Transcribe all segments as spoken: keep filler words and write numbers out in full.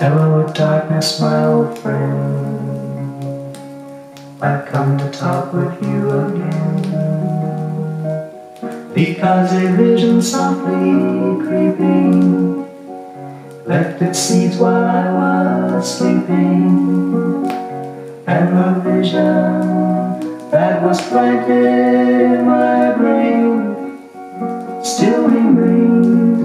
Hello darkness, my old friend, I've come to talk with you again, because a vision softly creeping left its seeds while I was sleeping, and the vision that was planted in my brain still remains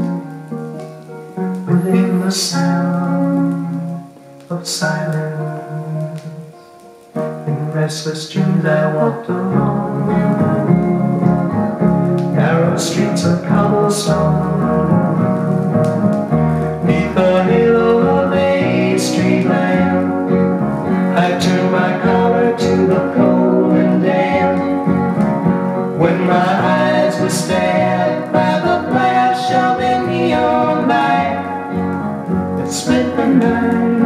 within the sound of silence. In restless dreams I walked alone, narrow streets of cobblestone, beneath the halo of a street lamp. I turned my collar to the cold and damp, when my eyes were stared by the flash of a neon light that split the night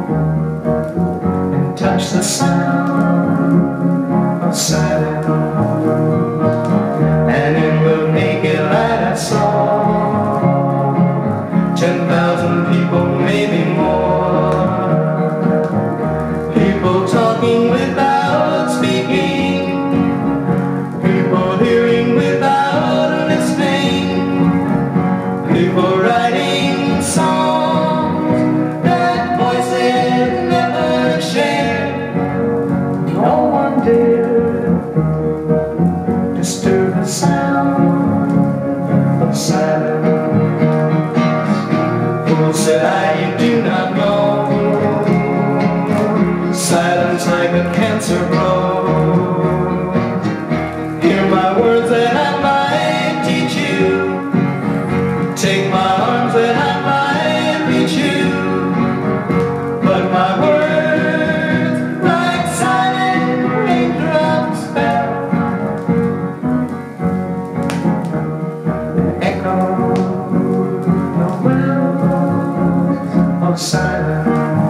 and touched the sound of silence. And in the naked light I saw ten thousand people, maybe more, people talking without speaking, people hearing without listening, people writing songs that voices never shared. No one dared disturb the sound of silence. Fool, said I, you do not know, silence like a cancer grows. Hear my words that I might teach you, take my arms that I might reach you, but my words like silent raindrops fell, and echo the wells of silence.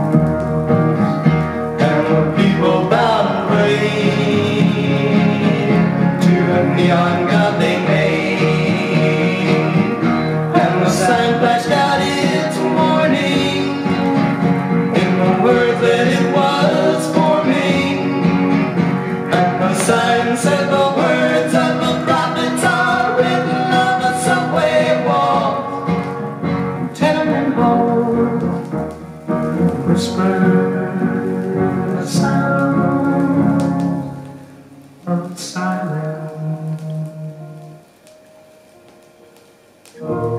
Neon god they made, and the sign flashed out its warning in the words that it was forming, and the sign said the words of the prophets are written on the subway walls, tenement halls, whispered the sound of silence. Oh.